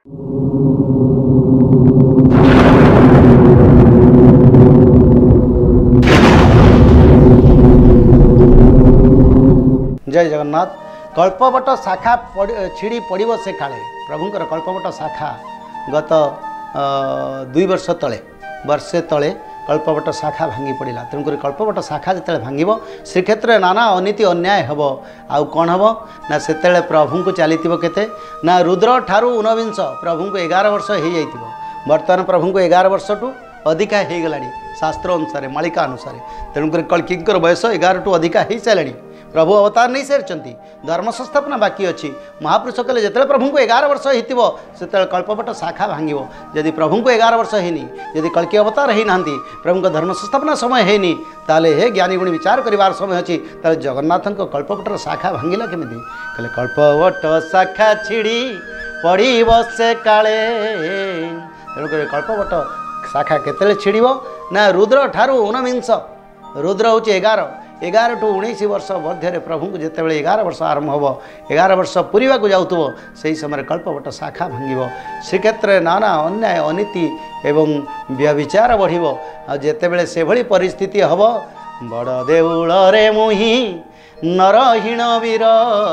जय जगन्नाथ। कल्पवट शाखा छिड़ी पड़ो से काले प्रभुंकर कल्पवट शाखा गत 2 वर्ष तले वर्षे तले कल्पवट शाखा भांगी पड़ा। तेणुक कल्पवट शाखा जिते भांग श्रीक्षेत्र नाना अनीति अन्याय हम आउ कौन हम ना से प्रभु को चली के ना रुद्र ठारू 49 प्रभु को 11 वर्ष हो जाइए। बर्तमान प्रभु को 11 वर्ष टू अधिका हो गला शास्त्र अनुसार मालिका अनुसार। तेणुक कल्किंकर बयस 11 टू अधिका हो सारे। प्रभु अवतार नहीं सारी धर्म संस्थापना बाकी अच्छी। महापुरुष कहले जिते प्रभु को 11 वर्ष हो से कल्पवट शाखा भांग। जदि प्रभु को 11 वर्ष होनी जदि कल्कि अवतार होना प्रभु को धर्म संस्थापना समय होनी ताले हे ज्ञानी गुणी विचार करार समय अच्छी ताले जगन्नाथ कल्पवटर शाखा भांगिला केमी कहले कल्पवट शाखा छिड़ी पड़ो से काले। तेणुक कल्पवट शाखा केतले छिड़िबो ना रुद्र ठारू 49 रुद्र हूँ 11 टू 19 वर्ष मध्य प्रभु को जिते 11 वर्ष आरंभ हो 11 वर्ष पूरा को जाऊव से समय कल्पवट शाखा भांग। श्रीक्षेत्र नाना अन्याय अनीति एवं व्यभिचार बढ़ो आते से भली परिस्थिति हम बड़ देउल रे मुही नरहीन वीर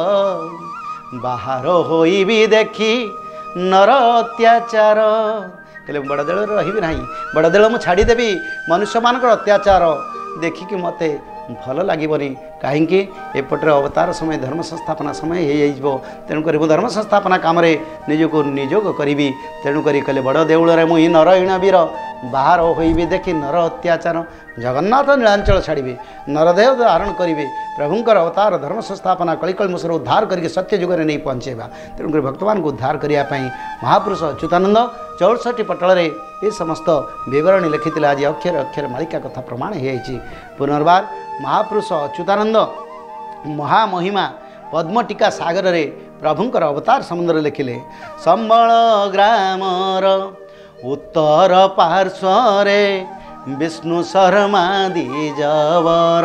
बाहर होई भी देखी नर अत्याचार। कहले बड़ देल रही ना बड़ देल मुझे छाड़देवी मनुष्य मान अत्याचार देखिकी मते भल लगनी कहीं एपटे अवतार समय धर्म संस्थापना समय हो। तेणुक धर्म संस्थापना कम निजक निजोग करी। तेणुक कहले बड़ देउल रे मुही नरहीन वीर बाहर हो भी देखी नर अत्याचार। जगन्नाथ नीलांचल छाड़े नरदेह धारण करेंगे प्रभुंकर अवतार धर्म संस्थापना कलिकल मुसर उद्धार करके सत्य जुग में नहीं पहुँचेगा। तेणुक भक्तमान को उद्धार करने महापुरुष अच्युतानंद 64 पटल ये समस्त विवरणी लिखी आज अक्षर अक्षर मालिका कथा प्रमाण हो। पुनर्बार महापुरुष अच्युतानंद महामहिमा पद्मटीका सागर रे प्रभुंकर अवतार समुद्र लिखिले। संबल ग्रामर उत्तर पार्श्वरे विष्णु शर्मा द्विजवर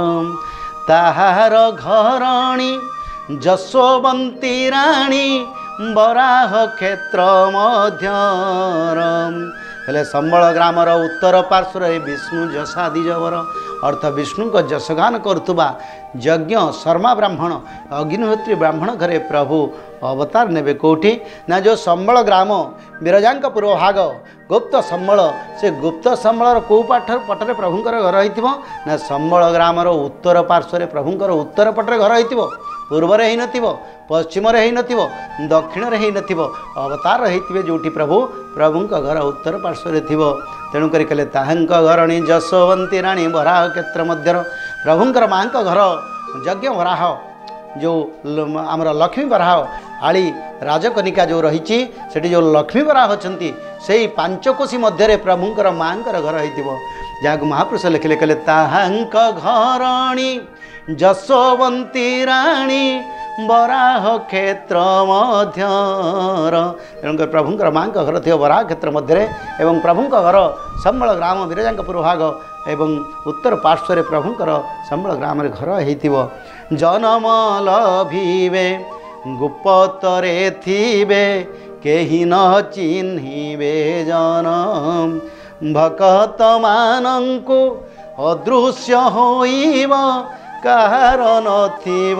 ताहार घरणी जशोवंती राणी बराह क्षेत्र मध्यर। हेले संबल ग्रामर उत्तर पार्श्वर विष्णु जशा द्विजवर अर्थ विष्णु को जशगान करुवा यज्ञ शर्मा ब्राह्मण अग्निहोत्री ब्राह्मण घरे प्रभु अवतार नेबे कोठी ना जो संबल ग्राम विरजा पूर्व भाग गुप्त संबल से गुप्त संबल कौ पटरे प्रभुंकर घर हो संबल ग्रामर उत्तर पार्श्वर प्रभुंकर उत्तर पटरे घर हो पूर्व रे पश्चिम रे दक्षिण रे अवतार होते जो प्रभु प्रभुंक घर उत्तर पार्श्वर थी। तेणुक कहले ताहंक घरणी जशोवंती राणी बराह क्षेत्र मध्यर प्रभुंकर माँ घर यज्ञ बराह जो आमर लक्ष्मी बराह आली राजकनिका जो रही जो लक्ष्मी बराह अच्छा से 5 कोशी मध्य प्रभुंकर माँ घर हो जहाँ महापुरुष लिखिले कहले ताहंक घरणी जशोवंती राणी बराह क्षेत्र मध्यर। तेणुक प्रभुंकर माँ घर थी बराह क्षेत्र मध्य एवं प्रभुंक घर संबल ग्राम विरजा पूर्वभाग एवं उत्तर पार्श्वर प्रभुंकर संबल ग्राम घर हो। जन्म लभिबे गुप्तरे थिबे केही न चिन्हिबे जनम भक्त मानंकु अदृश्य होइब कहार नथिब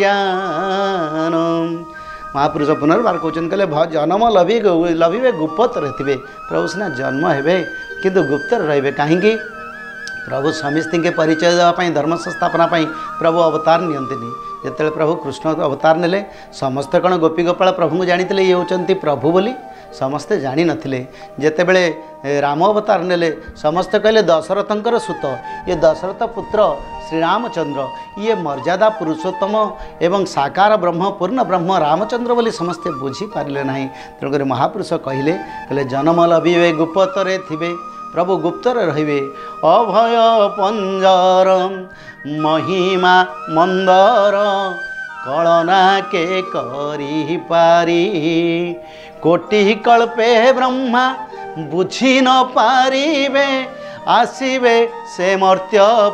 ज्ञान। महापुरुष पुनर्बार कहते कहले जन्म लभिबे गुप्त थे प्रभु सीना जन्म हे किंतु गुप्त रे कहीं प्रभु समिस्ती के परिचय देवाई धर्म संस्थापना प्रभु अवतार नियंतिनी। जिते प्रभु कृष्ण अवतार नेले समस्ते कौन गोपी गोपाल प्रभु को जानी ये होती प्रभु बोली समस्ते जानी नथिले। जेतेबेले राम अवतार नेले समस्ते कहले दशरथंकर सुत ये दशरथ पुत्र श्री रामचंद्र ये मर्यादा पुरुषोत्तम एवं साकार ब्रह्म पूर्ण ब्रह्म रामचंद्र बोली समस्ते बुझी पारे ना। तेणुक महापुरुष कहले कहले जन्म लभिबे गुप्तरे थिबे प्रभु गुप्तर रहिबे अभय पंजर महिमा मंदर कलना के करी पारी कोटि कल्पे ब्रह्मा बुझी न पारिबे आसिबे से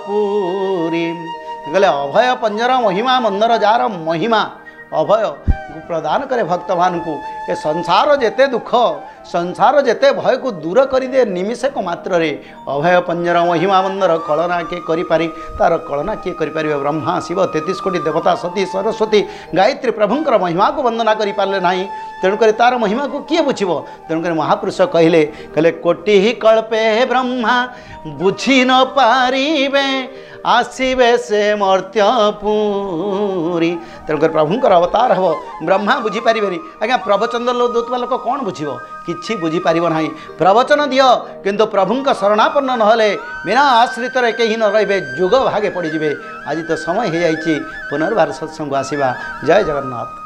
मर्त्यपुरी। कहले अभय पंजर महिमा मंदर जार महिमा अभय प्रदान करे भक्त मान को ए संसार जेते दुख संसार जेते भय को दूर कर दे निमिषक मात्र रे अभय पंजर महिमा मंदर कलना किए करी तार कलना किए करें ब्रह्मा शिव 33 कोटी देवता सती सरस्वती गायत्री प्रभुंकर महिमा को वंदना करि पारले नाही तेणुकर तार महिमा को किए बुझिब तेणुकर महापुरुष कहले कोटि ही कल्पे ब्रह्मा बुझी न पारिबे आसीबे से मर्त्यपुरी तेणुकर प्रभुंकर अवतार हम ब्रह्मा बुझीपारे आज्ञा प्रवचन दौथुवा लोक कौन बुझ कि बुझीपार ना प्रवचन दियो किंतु प्रभुंक शरणापन्न नहले बिना आश्रित कहीं न रे जुग भागे पड़े आज तो समय हो जाइए पुनर्बार सत्संग आसवा जय जगन्नाथ।